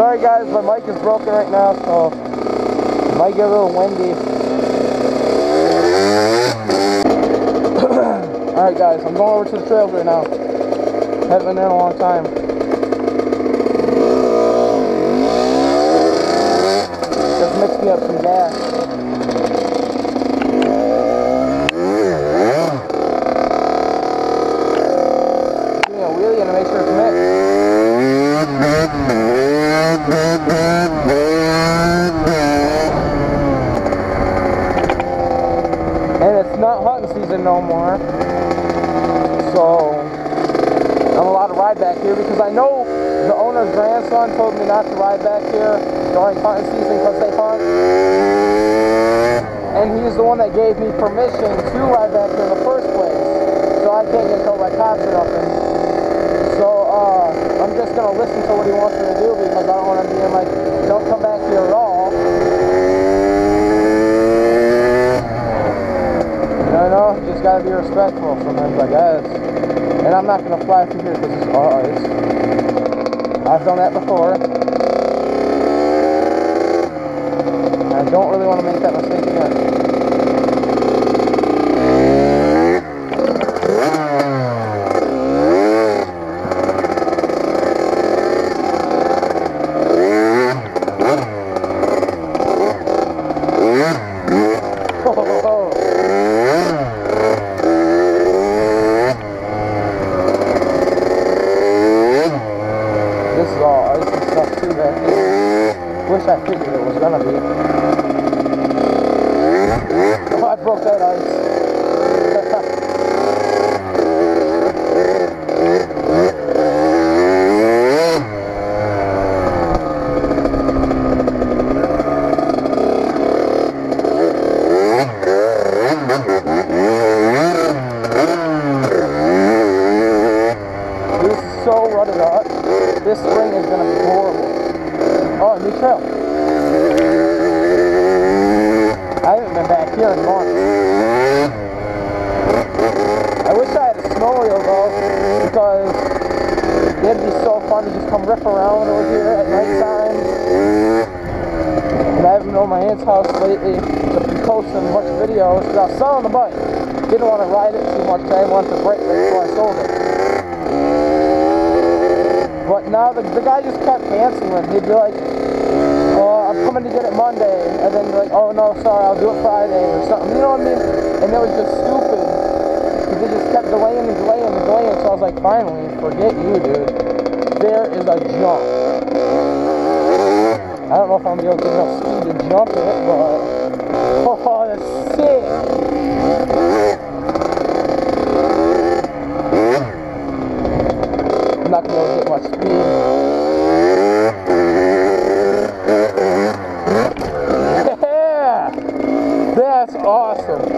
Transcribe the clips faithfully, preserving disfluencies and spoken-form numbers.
Sorry guys, my mic is broken right now, so it might get a little windy. Alright guys, I'm going over to the trails right now. Haven't been there in a long time. Just mix me up some gas. Give me a wheelie and make sure it's mixed. And it's not hunting season no more, so I'm allowed to ride back here because I know the owner's grandson told me not to ride back here during hunting season because they hunt, and he's the one that gave me permission to ride back here in the first place, so I can't get told by cops or nothing. So uh, I'm just going to listen to what he wants me to do because I don't want to be in like, don't come back here at all. You know, just gotta be respectful sometimes, I guess. And I'm not gonna fly through here because it's all ice. I've done that before. I don't really want to make that mistake again. Wish I figured it was gonna be. Oh, I broke that ice. This is so rutted up. This spring is gonna be horrible. Oh, a new trail. I haven't been back here in months. I wish I had a snowmobile though, because it'd be so fun to just come riff around over here at nighttime. And I haven't been over my aunt's house lately to be posting much videos because I was selling the bike. Didn't want to ride it too much because I didn't want it to break before I sold it. But now the, the guy just kept canceling. He'd be like, oh, I'm coming to get it Monday. And then be like, oh no, sorry, I'll do it Friday or something. You know what I mean? And it was just stupid. Because they just kept delaying and delaying and delaying. So I was like, finally, forget you, dude. There is a jump. I don't know if I'm going to be able to get enough speed to jump it, but... Oh, that's sick. I'm not going to be able to get much speed. Yeah! That's awesome.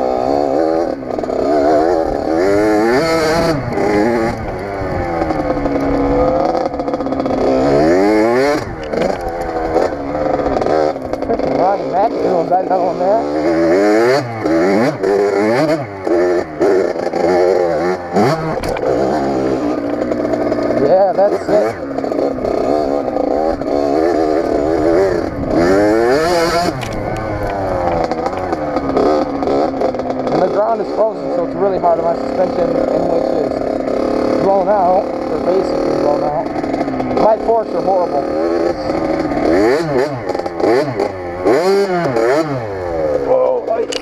Freaking Ronnie Mac doing that on there. Yeah, that's it. And the ground is frozen, so it's really hard on my suspension, in which is blown out, or basically blown out. My forks are horrible. Whoa, ice.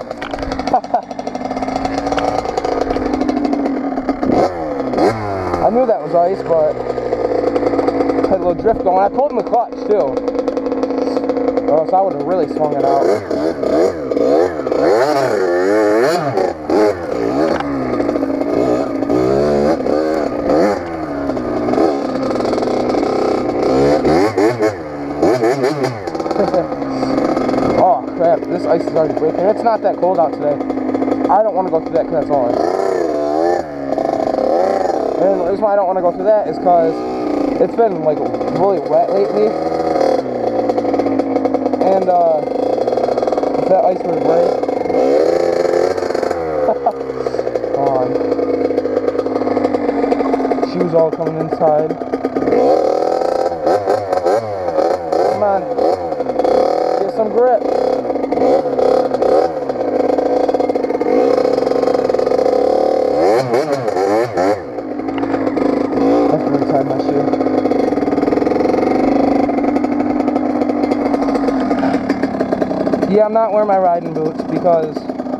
I knew that was ice, but had a little drift going. I pulled in the clutch too, or else I would have really swung it out. Oh crap, this ice is already breaking. It's not that cold out today. I don't want to go through that because that's all ice. And the reason why I don't want to go through that is because it's been like really wet lately. And uh, if that ice were to break, come on. Shoes all coming inside. find my shoe. Yeah, I'm not wearing my riding boots because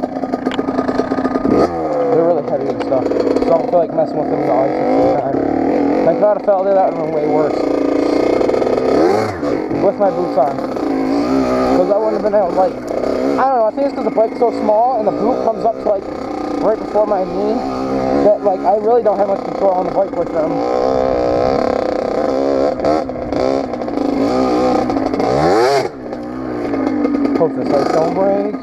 they're really heavy and stuff. So I don't feel like messing with them in the ice at the same time. Like, if I fell there, that would have been way worse. With my boots on. Because I wouldn't have been able to, like, I don't know, I think it's because the bike's so small and the boot comes up to, like, right before my knee, that, like, I really don't have much control on the bike with them. Hope this light don't break.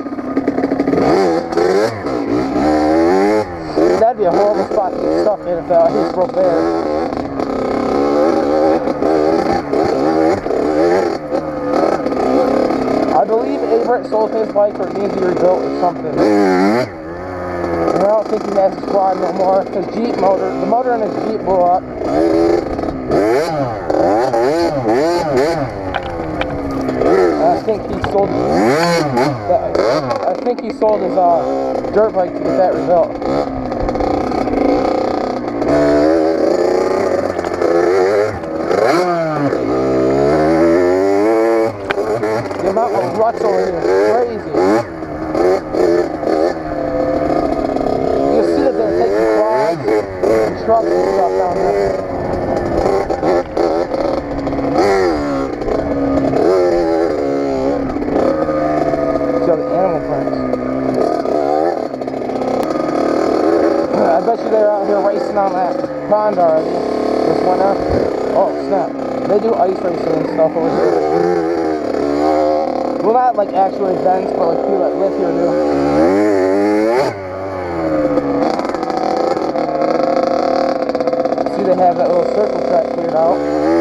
That'd be a horrible spot to get stuck in if the ice broke there. I believe Averett sold his bike or it needs to be rebuilt or something. And I don't think he has a squad no more. His Jeep motor, the motor in his Jeep blew up. And I think he sold. I think he sold his uh, dirt bike to get that rebuilt. The amount of ruts over here is crazy. You see that they're taking cars and trucks and stuff down there. See all the animal prints. I bet you they're out here racing on that pond already this winter. Oh snap. They do ice racing and stuff over here. Well, not like actual events, but like people that live here do. See, they have that little circle track cleared out.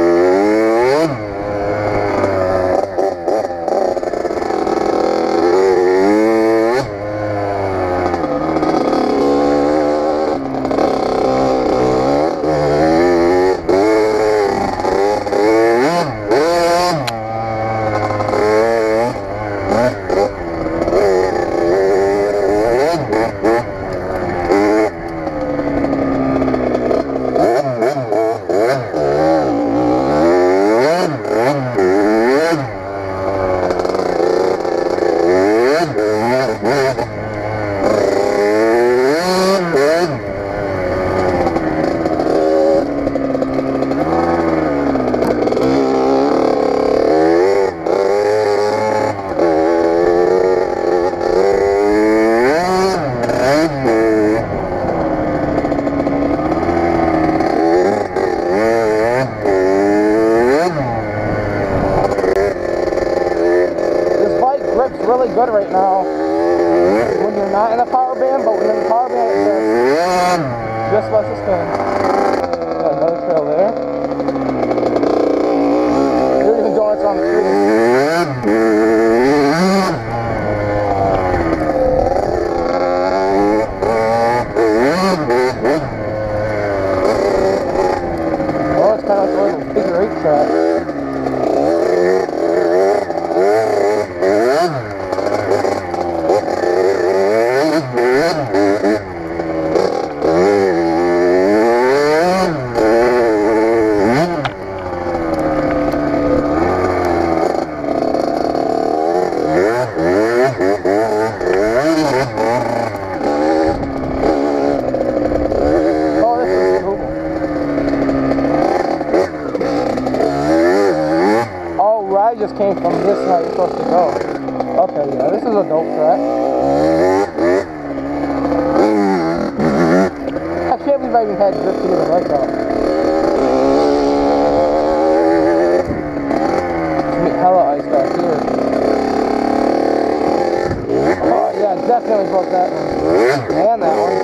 Really good right now when you're not in a power band, but when you're in a power band, it just, just lets us spin. Got another trail there. There are even donuts on the tree. Oh, it's kind of like a little figure eight track. I just came from this how you're supposed to go. Okay, yeah, this is a dope track. I can't believe I even had grip to get the bike out. It's gonna be hella ice back here. Oh yeah, definitely broke that one. And that one.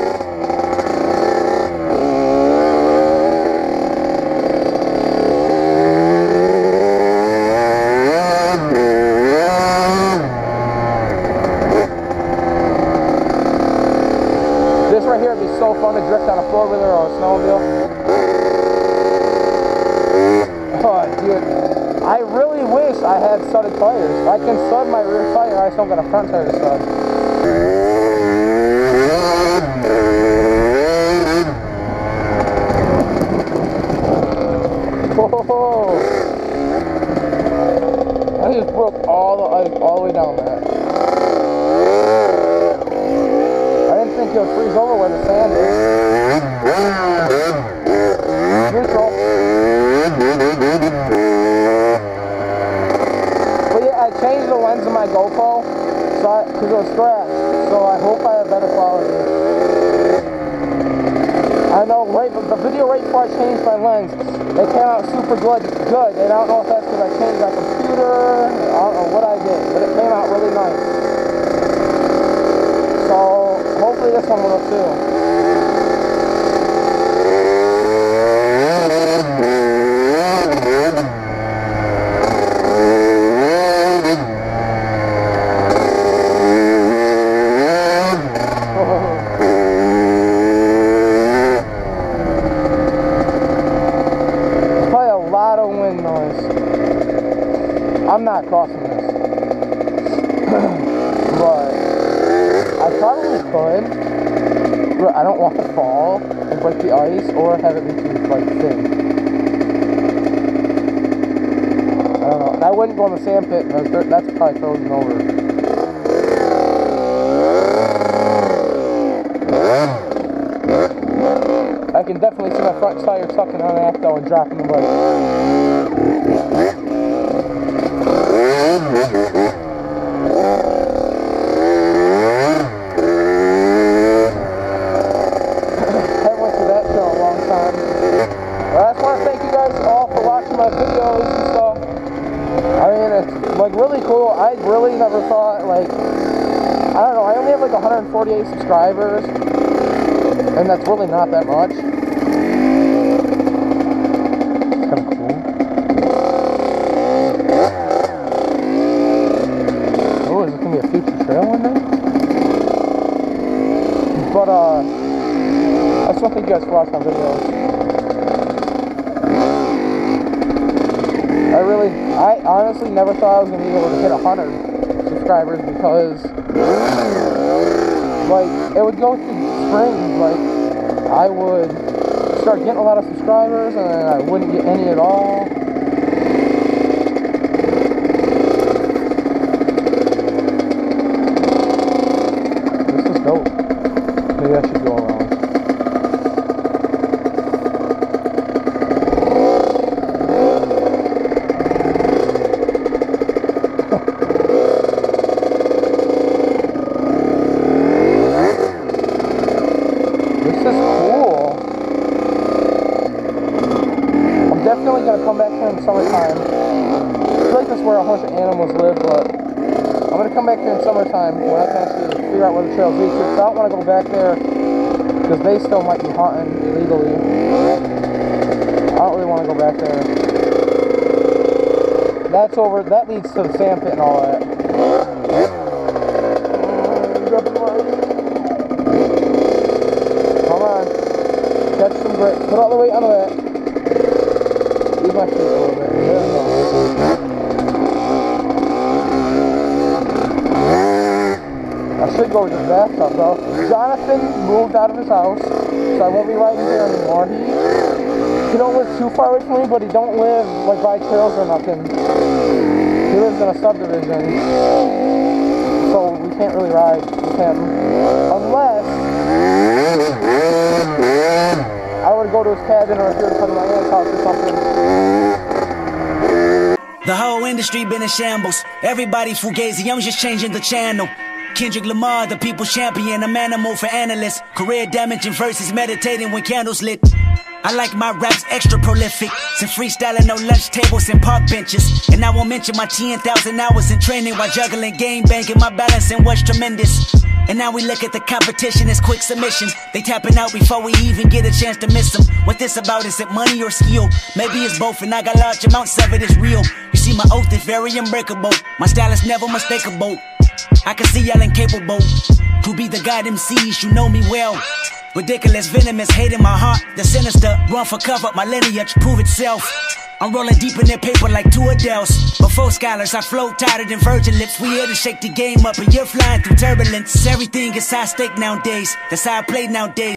This right here would be so fun to drift on a four-wheeler or a snowmobile. Oh, dude. I really wish I had studded tires. I can stud my rear tire, I just don't got a front tire to stud. down there. I didn't think it would freeze over where the sand is. Neutral. But yeah, I changed the lens of my GoPro so because it was scratched. So I hope I have better quality. I know right, the video right before I changed my lens, it came out super good, good, and I don't know if that's because I changed my computer, I don't know what I did, but it came out really nice. So, hopefully this one will too. I'm not crossing this, but I probably could, but I don't want to fall and break the ice or have it be too, like, thin. I don't know, and I wouldn't go in the sand pit because that's probably frozen over. I can definitely see my front tire sucking on that though and dropping the bike. Haven't went through that show in a long time. But I just want to thank you guys all for watching my videos and stuff. I mean, it's like really cool. I really never thought, like, I don't know, I only have like one hundred forty-eight subscribers, and that's really not that much. It's kind of cool. Oh, is it going to be a future trail in there? But, uh, I just want to thank you guys for watching my videos. I really, I honestly never thought I was going to be able to hit one hundred subscribers because, like, it would go through springs, like, I would start getting a lot of subscribers and then I wouldn't get any at all. This is dope. Maybe I should go around. Definitely gonna come back here in the summertime. I feel like that's where a bunch of animals live, but I'm gonna come back here in summertime when I can actually figure out where the trails lead to. Because I don't want to go back there because they still might be hunting illegally. I don't really want to go back there. That's over. That leads to the sand pit and all that. Come on, catch some grip. Put all the weight onto that. My feet a little bit. There we go. I should go to the bathtub though. Jonathan moved out of his house, so I won't be riding here anymore. He, he don't live too far away from me, but he don't live like by trails or nothing. He lives in a subdivision, so we can't really ride with him unless I would go to his cabin or if you're to come to my aunt's house or something. The whole industry been in shambles. Everybody fugazi, I'm just changing the channel. Kendrick Lamar, the people's champion, I'm animal for analysts. Career damaging versus meditating when candles lit. I like my raps extra prolific. Some freestyling on lunch tables and park benches. And I won't mention my ten thousand hours in training while juggling game banking. My balancing was tremendous. And now we look at the competition as quick submissions. They tapping out before we even get a chance to miss them. What this about, is it money or skill? Maybe it's both and I got large amounts of it, it's real. You see my oath is very unbreakable. My style is never mistakable. I can see y'all incapable to be the god M Cs, you know me well. Ridiculous, venomous, hate in my heart. The sinister, run for cover, my lineage prove itself. I'm rolling deep in their paper like two Adele's. Before scholars, I float tighter than virgin lips. We here to shake the game up and you're flying through turbulence. Everything is high stake nowadays. That's how I play nowadays.